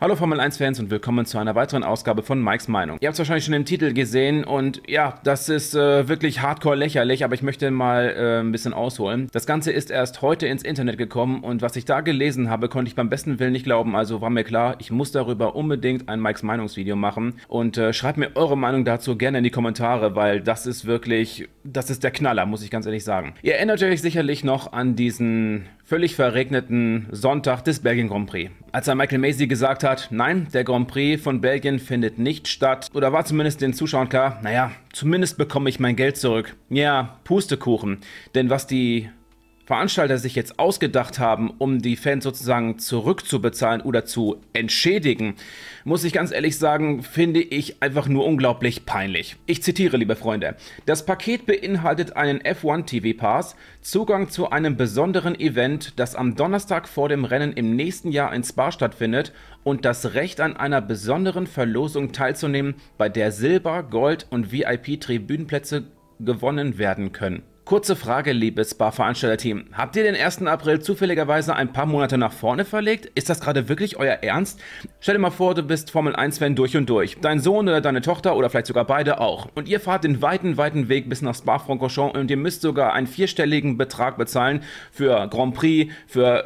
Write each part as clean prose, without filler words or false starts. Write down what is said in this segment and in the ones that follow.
Hallo Formel 1 Fans und willkommen zu einer weiteren Ausgabe von Mikes Meinung. Ihr habt es wahrscheinlich schon im Titel gesehen und ja, das ist wirklich hardcore lächerlich, aber ich möchte mal ein bisschen ausholen. Das Ganze ist erst heute ins Internet gekommen und was ich da gelesen habe, konnte ich beim besten Willen nicht glauben. Also war mir klar, ich muss darüber unbedingt ein Mikes Meinungsvideo machen und schreibt mir eure Meinung dazu gerne in die Kommentare, weil das ist wirklich, das ist der Knaller, muss ich ganz ehrlich sagen. Ihr erinnert euch sicherlich noch an diesen völlig verregneten Sonntag des Belgien Grand Prix. Als Michael Masi gesagt hat, nein, der Grand Prix von Belgien findet nicht statt, oder war zumindest den Zuschauern klar, naja, zumindest bekomme ich mein Geld zurück. Ja, Pustekuchen. Denn was die Veranstalter sich jetzt ausgedacht haben, um die Fans sozusagen zurückzubezahlen oder zu entschädigen, muss ich ganz ehrlich sagen, finde ich einfach nur unglaublich peinlich. Ich zitiere, liebe Freunde: Das Paket beinhaltet einen F1 TV Pass, Zugang zu einem besonderen Event, das am Donnerstag vor dem Rennen im nächsten Jahr in Spa stattfindet, und das Recht an einer besonderen Verlosung teilzunehmen, bei der Silber-, Gold- und VIP-Tribünenplätze gewonnen werden können. Kurze Frage, liebes Spa-Veranstalter-Team. Habt ihr den 1. April zufälligerweise ein paar Monate nach vorne verlegt? Ist das gerade wirklich euer Ernst? Stell dir mal vor, du bist Formel-1-Fan durch und durch. Dein Sohn oder deine Tochter oder vielleicht sogar beide auch. Und ihr fahrt den weiten Weg bis nach Spa-Francorchamps und ihr müsst sogar einen vierstelligen Betrag bezahlen für Grand Prix, für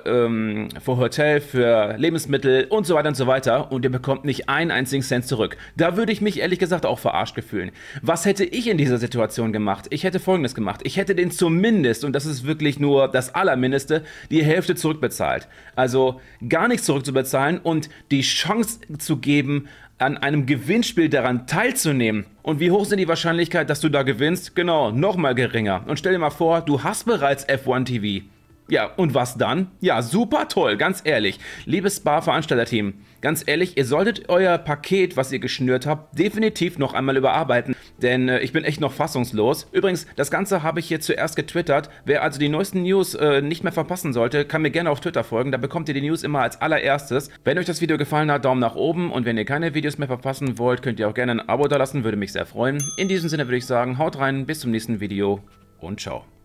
Hotel, für Lebensmittel und so weiter und so weiter. Und ihr bekommt nicht einen einzigen Cent zurück. Da würde ich mich ehrlich gesagt auch verarscht gefühlen. Was hätte ich in dieser Situation gemacht? Ich hätte Folgendes gemacht. Ich hätte den zumindest, und das ist wirklich nur das Allermindeste, die Hälfte zurückbezahlt. Also gar nichts zurückzubezahlen und die Chance zu geben, an einem Gewinnspiel daran teilzunehmen. Und wie hoch sind die Wahrscheinlichkeit, dass du da gewinnst? Genau, nochmal geringer. Und stell dir mal vor, du hast bereits F1 TV. Ja, und was dann? Ja, super toll, ganz ehrlich. Liebes Spa-Veranstalter-Team, ganz ehrlich, ihr solltet euer Paket, was ihr geschnürt habt, definitiv noch einmal überarbeiten, denn ich bin echt noch fassungslos. Übrigens, das Ganze habe ich hier zuerst getwittert. Wer also die neuesten News nicht mehr verpassen sollte, kann mir gerne auf Twitter folgen, da bekommt ihr die News immer als allererstes. Wenn euch das Video gefallen hat, Daumen nach oben, und wenn ihr keine Videos mehr verpassen wollt, könnt ihr auch gerne ein Abo da lassen, würde mich sehr freuen. In diesem Sinne würde ich sagen, haut rein, bis zum nächsten Video und ciao.